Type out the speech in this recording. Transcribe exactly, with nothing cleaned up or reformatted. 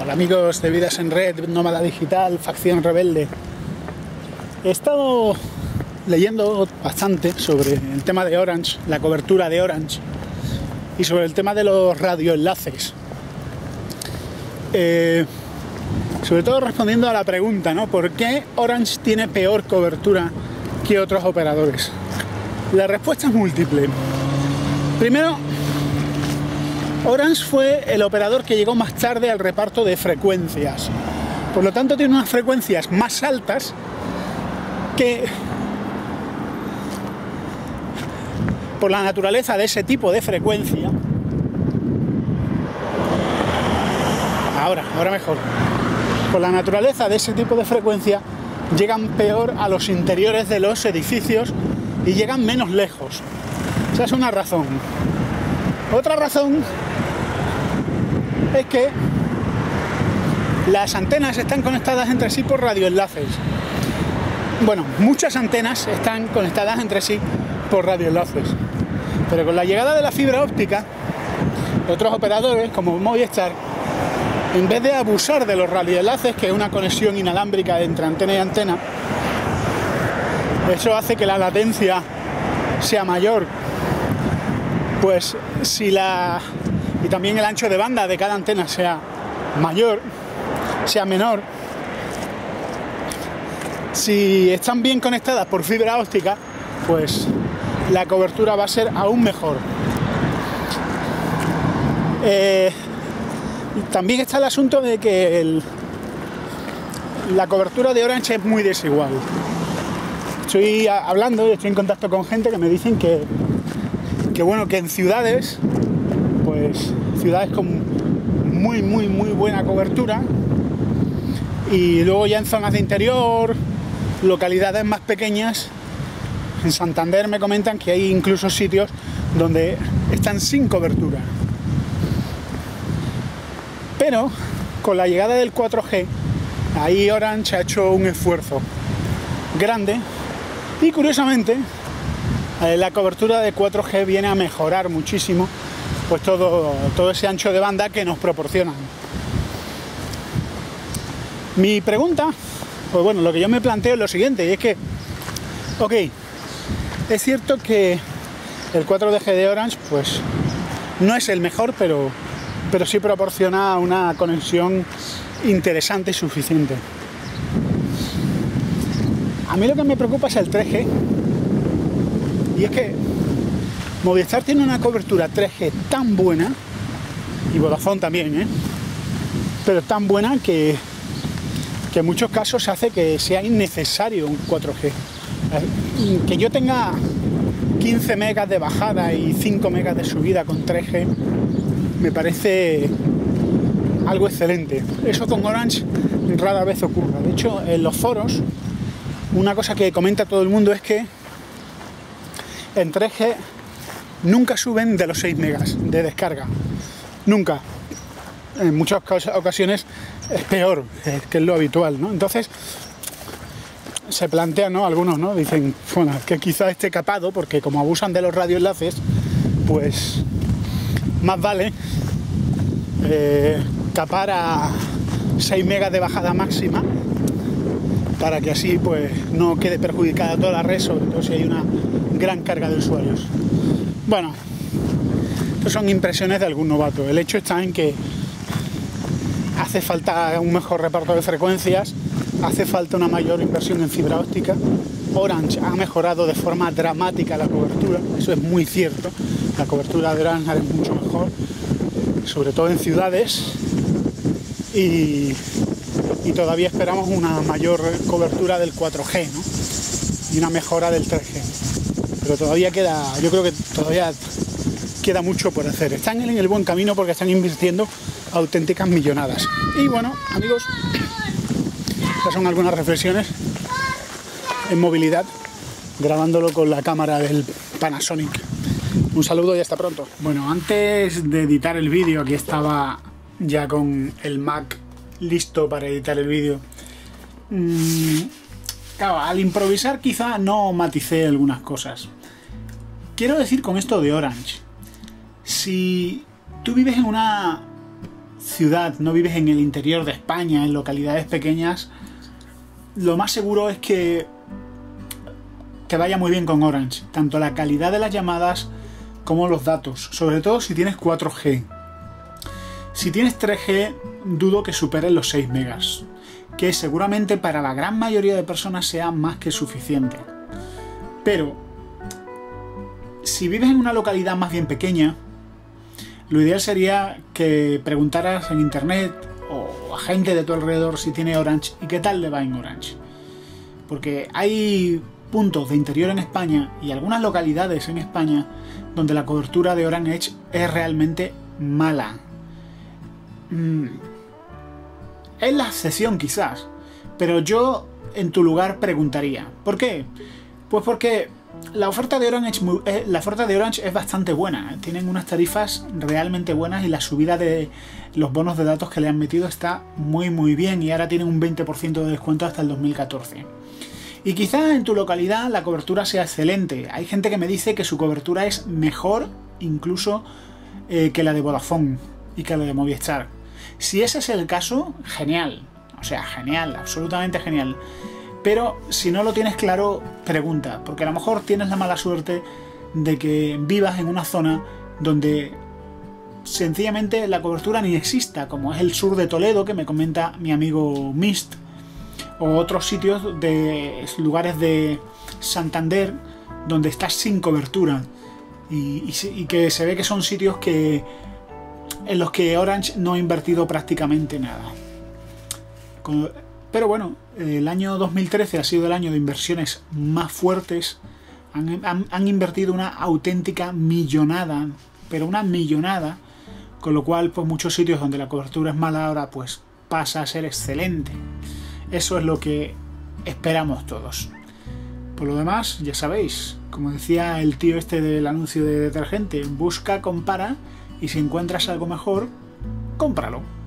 Hola amigos de Vidas en Red, Nómada Digital, Facción Rebelde. He estado leyendo bastante sobre el tema de Orange, la cobertura de Orange y sobre el tema de los radioenlaces. Eh, sobre todo respondiendo a la pregunta, ¿no? ¿Por qué Orange tiene peor cobertura que otros operadores? La respuesta es múltiple. Primero, Orange fue el operador que llegó más tarde al reparto de frecuencias. Por lo tanto, tiene unas frecuencias más altas que, por la naturaleza de ese tipo de frecuencia, ahora, ahora mejor, por la naturaleza de ese tipo de frecuencia, llegan peor a los interiores de los edificios y llegan menos lejos. Esa es una razón. Otra razón es que las antenas están conectadas entre sí por radioenlaces. Bueno, muchas antenas están conectadas entre sí por radioenlaces. Pero con la llegada de la fibra óptica, otros operadores como Movistar, en vez de abusar de los radioenlaces, que es una conexión inalámbrica entre antena y antena, eso hace que la latencia sea mayor. Pues si la... y también el ancho de banda de cada antena sea mayor, sea menor, si están bien conectadas por fibra óptica, pues la cobertura va a ser aún mejor. Eh, también está el asunto de que el, la cobertura de Orange es muy desigual. Estoy hablando y estoy en contacto con gente que me dicen que que bueno, que en ciudades, pues ciudades con muy muy muy buena cobertura, y luego ya en zonas de interior, localidades más pequeñas, en Santander me comentan que hay incluso sitios donde están sin cobertura. Pero con la llegada del cuatro G, ahí Orange ha hecho un esfuerzo grande y curiosamente la cobertura de cuatro G viene a mejorar muchísimo pues todo, todo ese ancho de banda que nos proporcionan. Mi pregunta, pues bueno, lo que yo me planteo es lo siguiente, y es que, ok, es cierto que el cuatro G de Orange pues no es el mejor, pero, pero sí proporciona una conexión interesante y suficiente. A mí lo que me preocupa es el tres G. Y es que Movistar tiene una cobertura tres G tan buena, y Vodafone también, ¿eh? pero tan buena que, que en muchos casos hace que sea innecesario un cuatro G. Que yo tenga quince megas de bajada y cinco megas de subida con tres G me parece algo excelente. Eso con Orange rara vez ocurre. De hecho, en los foros, una cosa que comenta todo el mundo es que en tres G nunca suben de los seis megas de descarga, nunca. En muchas ocasiones es peor, que es lo habitual, ¿no? Entonces se plantean, ¿no? Algunos, ¿no? Dicen, bueno, que quizá esté capado porque como abusan de los radioenlaces, pues más vale eh, capar a seis megas de bajada máxima, para que así pues no quede perjudicada toda la red, sobre todo si hay una gran carga de usuarios. Bueno, estas son impresiones de algún novato. El hecho está en que hace falta un mejor reparto de frecuencias, hace falta una mayor inversión en fibra óptica. Orange ha mejorado de forma dramática la cobertura, eso es muy cierto. La cobertura de Orange es mucho mejor, sobre todo en ciudades, y y todavía esperamos una mayor cobertura del cuatro G, ¿no? Y una mejora del tres G. Pero todavía queda, yo creo que todavía queda mucho por hacer. Están en el buen camino porque están invirtiendo auténticas millonadas. Y bueno, amigos, estas son algunas reflexiones en movilidad, grabándolo con la cámara del Panasonic. Un saludo y hasta pronto. Bueno, antes de editar el vídeo, aquí estaba ya con el Mac listo para editar el vídeo. Mm, claro, al improvisar quizá no maticé algunas cosas. Quiero decir con esto de Orange, si tú vives en una ciudad, no vives en el interior de España, en localidades pequeñas, lo más seguro es que te vaya muy bien con Orange, tanto la calidad de las llamadas como los datos, sobre todo si tienes cuatro G. Si tienes tres G, dudo que superes los seis megas, que seguramente para la gran mayoría de personas sea más que suficiente. Pero si vives en una localidad más bien pequeña, lo ideal sería que preguntaras en internet o a gente de tu alrededor si tiene Orange y qué tal le va en Orange. Porque hay puntos de interior en España y algunas localidades en España donde la cobertura de Orange es realmente mala. Mm. Es la excepción quizás, pero yo en tu lugar preguntaría. ¿Por qué? Pues porque la oferta de Orange, la oferta de Orange es bastante buena. Tienen unas tarifas realmente buenas y la subida de los bonos de datos que le han metido está muy muy bien y ahora tienen un veinte por ciento de descuento hasta el dos mil catorce. Y quizás en tu localidad la cobertura sea excelente. Hay gente que me dice que su cobertura es mejor incluso eh, que la de Vodafone y que la de Movistar. Si ese es el caso, genial. O sea, genial, absolutamente genial. Pero si no lo tienes claro, pregunta, porque a lo mejor tienes la mala suerte de que vivas en una zona donde sencillamente la cobertura ni exista, como es el sur de Toledo, que me comenta mi amigo Mist, o otros sitios de lugares de Santander donde estás sin cobertura y, y, y que se ve que son sitios que en los que Orange no ha invertido prácticamente nada. Con, Pero bueno, el año dos mil trece ha sido el año de inversiones más fuertes. Han, han, han invertido una auténtica millonada, pero una millonada, con lo cual pues muchos sitios donde la cobertura es mala ahora pues pasa a ser excelente. Eso es lo que esperamos todos. Por lo demás, ya sabéis, como decía el tío este del anuncio de detergente, busca, compara y si encuentras algo mejor, cómpralo.